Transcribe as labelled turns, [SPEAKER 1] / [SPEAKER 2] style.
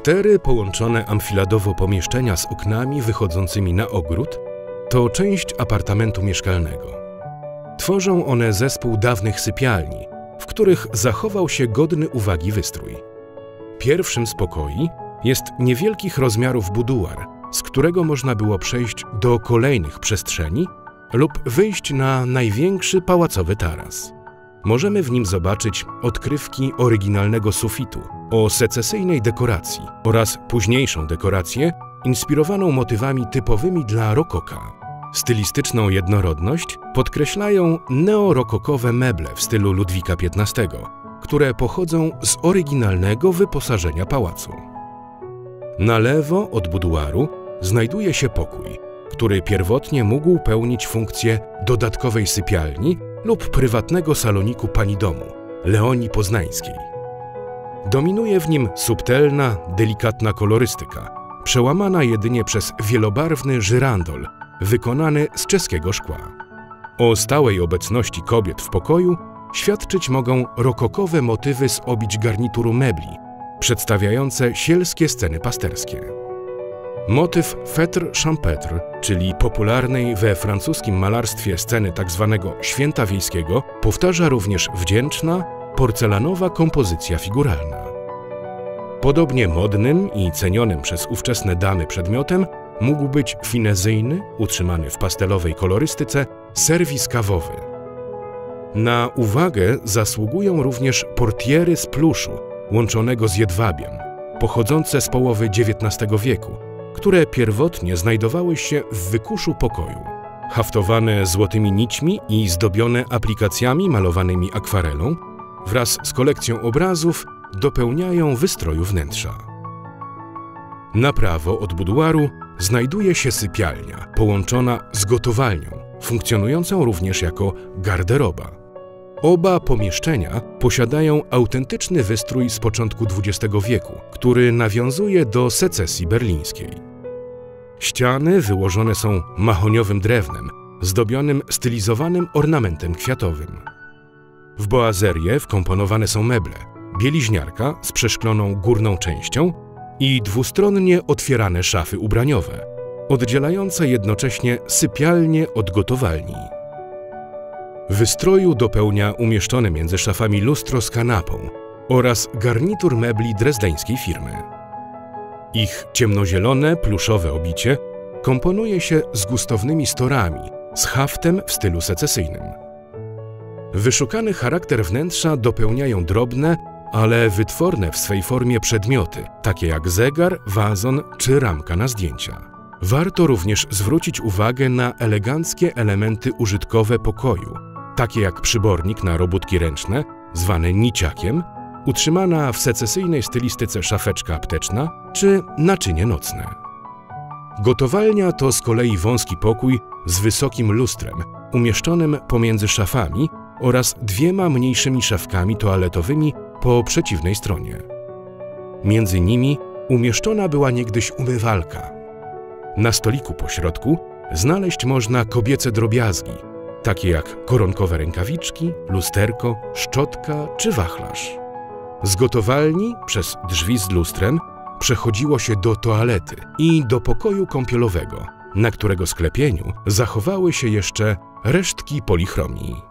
[SPEAKER 1] 4 połączone amfiladowo pomieszczenia z oknami wychodzącymi na ogród to część apartamentu mieszkalnego. Tworzą one zespół dawnych sypialni, w których zachował się godny uwagi wystrój. Pierwszym z pokoi jest niewielkich rozmiarów buduar, z którego można było przejść do kolejnych przestrzeni lub wyjść na największy pałacowy taras. Możemy w nim zobaczyć odkrywki oryginalnego sufitu o secesyjnej dekoracji oraz późniejszą dekorację inspirowaną motywami typowymi dla rokoka. Stylistyczną jednorodność podkreślają neorokokowe meble w stylu Ludwika XV, które pochodzą z oryginalnego wyposażenia pałacu. Na lewo od buduaru znajduje się pokój, który pierwotnie mógł pełnić funkcję dodatkowej sypialni lub prywatnego saloniku pani domu, Leonii Poznańskiej. Dominuje w nim subtelna, delikatna kolorystyka, przełamana jedynie przez wielobarwny żyrandol wykonany z czeskiego szkła. O stałej obecności kobiet w pokoju świadczyć mogą rokokowe motywy z obić garnituru mebli, przedstawiające sielskie sceny pasterskie. Motyw fêtre champêtre, czyli popularnej we francuskim malarstwie sceny tzw. święta wiejskiego, powtarza również wdzięczna, porcelanowa kompozycja figuralna. Podobnie modnym i cenionym przez ówczesne damy przedmiotem mógł być finezyjny, utrzymany w pastelowej kolorystyce, serwis kawowy. Na uwagę zasługują również portiery z pluszu, łączonego z jedwabiem, pochodzące z połowy XIX wieku, które pierwotnie znajdowały się w wykuszu pokoju. Haftowane złotymi nićmi i zdobione aplikacjami malowanymi akwarelą, wraz z kolekcją obrazów dopełniają wystroju wnętrza. Na prawo od buduaru znajduje się sypialnia, połączona z gotowalnią, funkcjonującą również jako garderoba. Oba pomieszczenia posiadają autentyczny wystrój z początku XX wieku, który nawiązuje do secesji berlińskiej. Ściany wyłożone są mahoniowym drewnem, zdobionym stylizowanym ornamentem kwiatowym. W boazerię wkomponowane są meble, bieliźniarka z przeszkloną górną częścią i dwustronnie otwierane szafy ubraniowe, oddzielające jednocześnie sypialnię od gotowalni. Wystroju dopełnia umieszczone między szafami lustro z kanapą oraz garnitur mebli drezdeńskiej firmy. Ich ciemnozielone, pluszowe obicie komponuje się z gustownymi storami, z haftem w stylu secesyjnym. Wyszukany charakter wnętrza dopełniają drobne, ale wytworne w swej formie przedmioty, takie jak zegar, wazon czy ramka na zdjęcia. Warto również zwrócić uwagę na eleganckie elementy użytkowe pokoju, takie jak przybornik na robótki ręczne, zwany niciakiem, utrzymana w secesyjnej stylistyce szafeczka apteczna czy naczynie nocne. Gotowalnia to z kolei wąski pokój z wysokim lustrem, umieszczonym pomiędzy szafami oraz 2 mniejszymi szafkami toaletowymi po przeciwnej stronie. Między nimi umieszczona była niegdyś umywalka. Na stoliku pośrodku znaleźć można kobiece drobiazgi, takie jak koronkowe rękawiczki, lusterko, szczotka czy wachlarz. Z gotowalni przez drzwi z lustrem przechodziło się do toalety i do pokoju kąpielowego, na którego sklepieniu zachowały się jeszcze resztki polichromii.